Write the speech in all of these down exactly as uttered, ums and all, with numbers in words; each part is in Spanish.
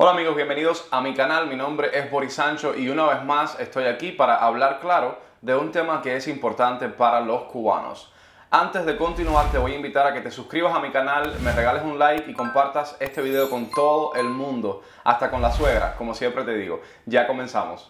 Hola amigos, bienvenidos a mi canal. Mi nombre es Boris Sancho y una vez más estoy aquí para hablar claro de un tema que es importante para los cubanos. Antes de continuar te voy a invitar a que te suscribas a mi canal, me regales un like y compartas este video con todo el mundo, hasta con la suegra, como siempre te digo. Ya comenzamos.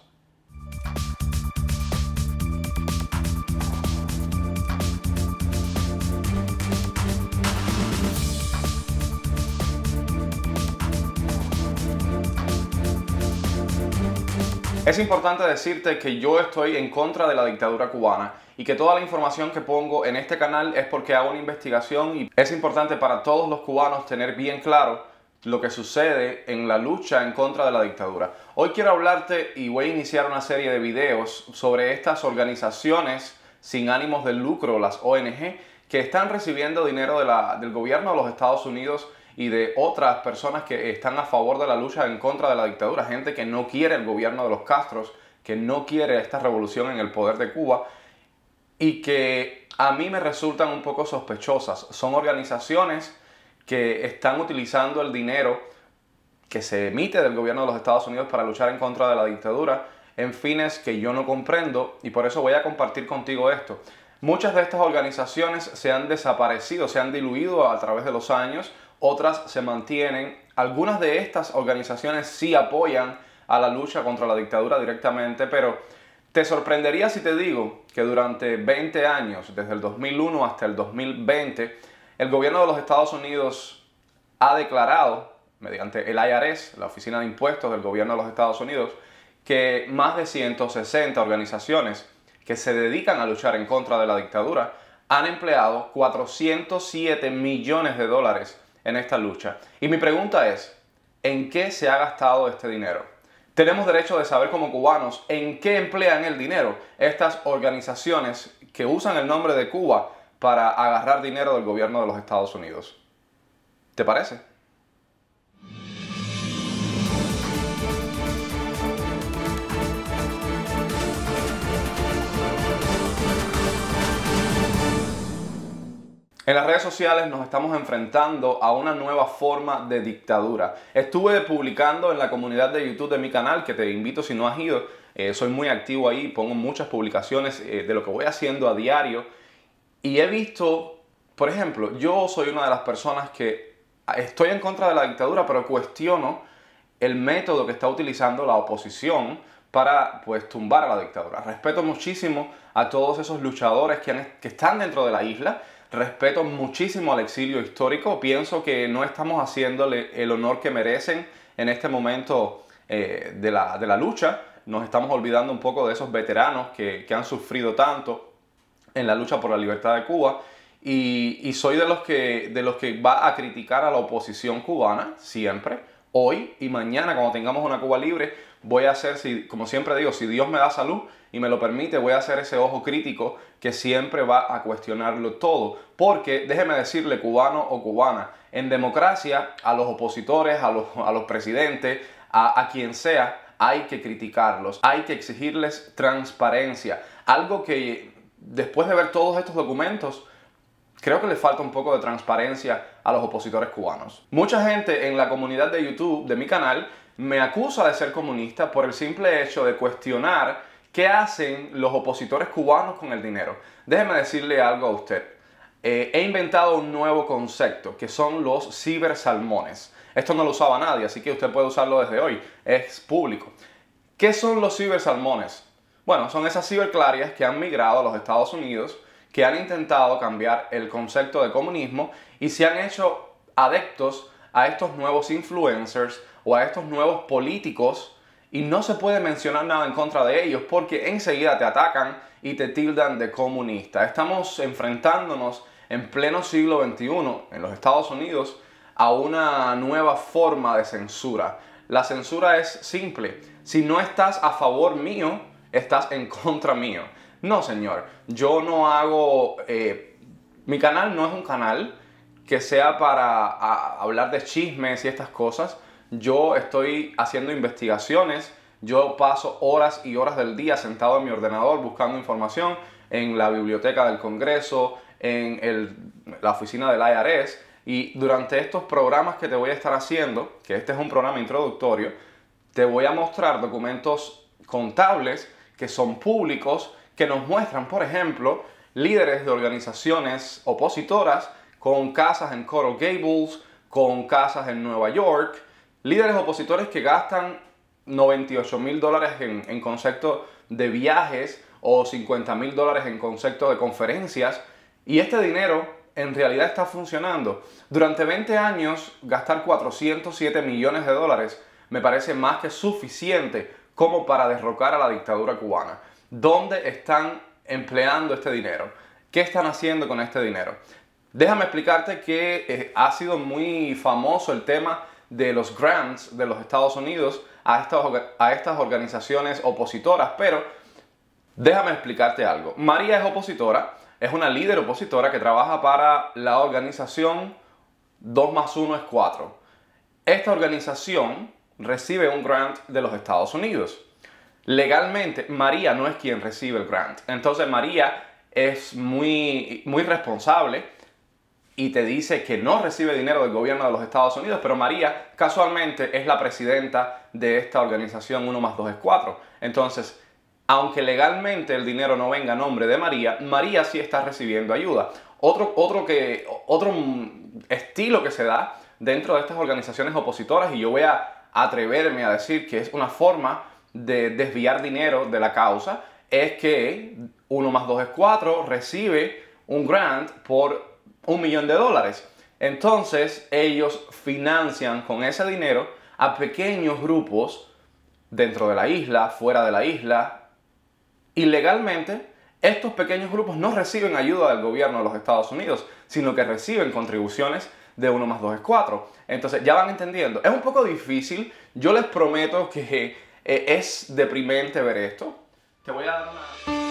Es importante decirte que yo estoy en contra de la dictadura cubana y que toda la información que pongo en este canal es porque hago una investigación y es importante para todos los cubanos tener bien claro lo que sucede en la lucha en contra de la dictadura. Hoy quiero hablarte y voy a iniciar una serie de videos sobre estas organizaciones sin ánimos de lucro, las O N G, que están recibiendo dinero de la, del gobierno de los Estados Unidos y de otras personas que están a favor de la lucha en contra de la dictadura, gente que no quiere el gobierno de los Castros, que no quiere esta revolución en el poder de Cuba y que a mí me resultan un poco sospechosas. Son organizaciones que están utilizando el dinero que se emite del gobierno de los Estados Unidos para luchar en contra de la dictadura en fines que yo no comprendo y por eso voy a compartir contigo esto. Muchas de estas organizaciones se han desaparecido, se han diluido a través de los años. Otras se mantienen. Algunas de estas organizaciones sí apoyan a la lucha contra la dictadura directamente, pero te sorprendería si te digo que durante veinte años, desde el dos mil uno hasta el dos mil veinte, el gobierno de los Estados Unidos ha declarado, mediante el I R S, la Oficina de Impuestos del gobierno de los Estados Unidos, que más de ciento sesenta organizaciones que se dedican a luchar en contra de la dictadura han empleado cuatrocientos siete millones de dólares en esta lucha. Y mi pregunta es, ¿en qué se ha gastado este dinero? Tenemos derecho de saber como cubanos en qué emplean el dinero estas organizaciones que usan el nombre de Cuba para agarrar dinero del gobierno de los Estados Unidos. ¿Te parece? En las redes sociales nos estamos enfrentando a una nueva forma de dictadura. Estuve publicando en la comunidad de YouTube de mi canal, que te invito si no has ido, eh, soy muy activo ahí, pongo muchas publicaciones eh, de lo que voy haciendo a diario. Y he visto, por ejemplo, yo soy una de las personas que estoy en contra de la dictadura, pero cuestiono el método que está utilizando la oposición para pues tumbar a la dictadura. Respeto muchísimo a todos esos luchadores que, han, que están dentro de la isla. Respeto muchísimo al exilio histórico. Pienso que no estamos haciéndole el honor que merecen en este momento eh, de, la, de la lucha. Nos estamos olvidando un poco de esos veteranos que, que han sufrido tanto en la lucha por la libertad de Cuba. Y, y soy de los, que, de los que va a criticar a la oposición cubana siempre. Hoy y mañana, cuando tengamos una Cuba libre, voy a hacer, si, como siempre digo, si Dios me da salud y me lo permite, voy a hacer ese ojo crítico que siempre va a cuestionarlo todo. Porque, déjeme decirle, cubano o cubana, en democracia a los opositores, a los, a los presidentes, a, a quien sea, hay que criticarlos, hay que exigirles transparencia. Algo que después de ver todos estos documentos, creo que le falta un poco de transparencia a los opositores cubanos. Mucha gente en la comunidad de YouTube de mi canal me acusa de ser comunista por el simple hecho de cuestionar qué hacen los opositores cubanos con el dinero. Déjeme decirle algo a usted. Eh, he inventado un nuevo concepto que son los cibersalmones. Esto no lo usaba nadie, así que usted puede usarlo desde hoy. Es público. ¿Qué son los cibersalmones? Bueno, son esas ciberclarias que han migrado a los Estados Unidos, que han intentado cambiar el concepto de comunismo y se han hecho adeptos a estos nuevos influencers o a estos nuevos políticos y no se puede mencionar nada en contra de ellos porque enseguida te atacan y te tildan de comunista. Estamos enfrentándonos en pleno siglo veintiuno en los Estados Unidos a una nueva forma de censura. La censura es simple. Si no estás a favor mío, estás en contra mío. No, señor. Yo no hago... Eh, mi canal no es un canal que sea para a, hablar de chismes y estas cosas. Yo estoy haciendo investigaciones. Yo paso horas y horas del día sentado en mi ordenador buscando información en la biblioteca del Congreso, en el, la oficina del I R S. Y durante estos programas que te voy a estar haciendo, que este es un programa introductorio, te voy a mostrar documentos contables que son públicos, que nos muestran, por ejemplo, líderes de organizaciones opositoras con casas en Coral Gables, con casas en Nueva York, líderes opositores que gastan noventa y ocho mil dólares en, en concepto de viajes o cincuenta mil dólares en concepto de conferencias, y este dinero en realidad está funcionando. Durante veinte años, gastar cuatrocientos siete millones de dólares me parece más que suficiente como para derrocar a la dictadura cubana. ¿Dónde están empleando este dinero? ¿Qué están haciendo con este dinero? Déjame explicarte que eh, ha sido muy famoso el tema de los grants de los Estados Unidos a estas, a estas organizaciones opositoras, pero déjame explicarte algo. María es opositora, es una líder opositora que trabaja para la organización dos más uno es cuatro. Esta organización recibe un grant de los Estados Unidos. Legalmente, María no es quien recibe el grant. Entonces, María es muy, muy responsable y te dice que no recibe dinero del gobierno de los Estados Unidos, pero María casualmente es la presidenta de esta organización uno más dos es cuatro. Entonces, aunque legalmente el dinero no venga a nombre de María, María sí está recibiendo ayuda. Otro, otro, que, otro estilo que se da dentro de estas organizaciones opositoras, y yo voy a atreverme a decir que es una forma de desviar dinero de la causa, es que uno más dos es cuatro recibe un grant por un millón de dólares. Entonces ellos financian con ese dinero a pequeños grupos dentro de la isla, fuera de la isla. Ilegalmente, estos pequeños grupos no reciben ayuda del gobierno de los Estados Unidos, sino que reciben contribuciones de uno más dos es cuatro. Entonces ya van entendiendo. Es un poco difícil. Yo les prometo que eh, es deprimente ver esto. Te voy a dar una...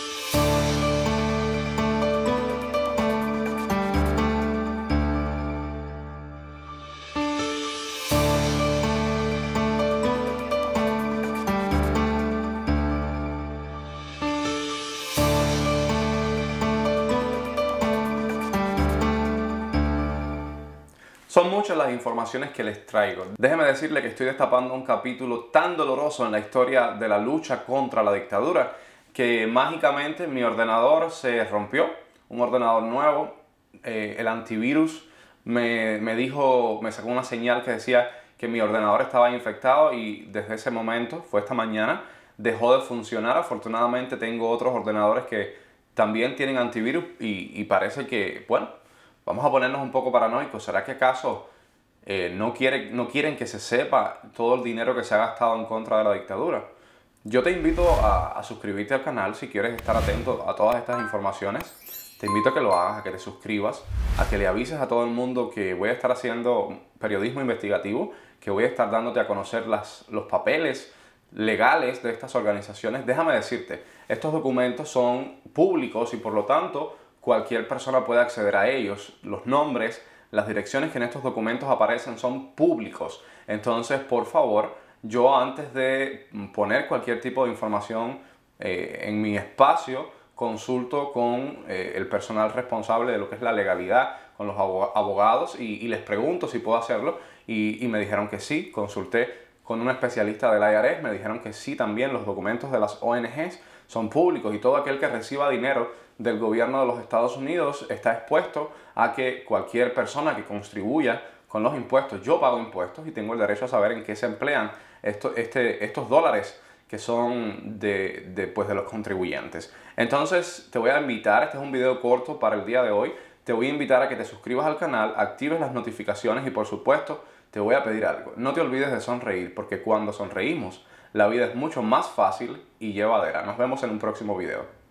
Son muchas las informaciones que les traigo. Déjeme decirle que estoy destapando un capítulo tan doloroso en la historia de la lucha contra la dictadura que mágicamente mi ordenador se rompió. Un ordenador nuevo, eh, el antivirus me, me dijo, me sacó una señal que decía que mi ordenador estaba infectado y desde ese momento, fue esta mañana, dejó de funcionar. Afortunadamente tengo otros ordenadores que también tienen antivirus y, y parece que, bueno, vamos a ponernos un poco paranoicos. ¿Será que acaso eh, no, quiere, no quieren que se sepa todo el dinero que se ha gastado en contra de la dictadura? Yo te invito a, a suscribirte al canal si quieres estar atento a todas estas informaciones. Te invito a que lo hagas, a que te suscribas, a que le avises a todo el mundo que voy a estar haciendo periodismo investigativo, que voy a estar dándote a conocer las, los papeles legales de estas organizaciones. Déjame decirte, estos documentos son públicos y por lo tanto cualquier persona puede acceder a ellos. Los nombres, las direcciones que en estos documentos aparecen son públicos. Entonces, por favor, yo antes de poner cualquier tipo de información eh, en mi espacio, consulto con eh, el personal responsable de lo que es la legalidad, con los abogados, y, y les pregunto si puedo hacerlo. Y, y me dijeron que sí. Consulté con un especialista del I R S, me dijeron que sí también. Los documentos de las O N Ges son públicos y todo aquel que reciba dinero del gobierno de los Estados Unidos está expuesto a que cualquier persona que contribuya con los impuestos, yo pago impuestos y tengo el derecho a saber en qué se emplean esto, este, estos dólares que son de, de, pues de los contribuyentes. Entonces te voy a invitar, este es un video corto para el día de hoy, te voy a invitar a que te suscribas al canal, actives las notificaciones y por supuesto te voy a pedir algo. No te olvides de sonreír, porque cuando sonreímos la vida es mucho más fácil y llevadera. Nos vemos en un próximo video.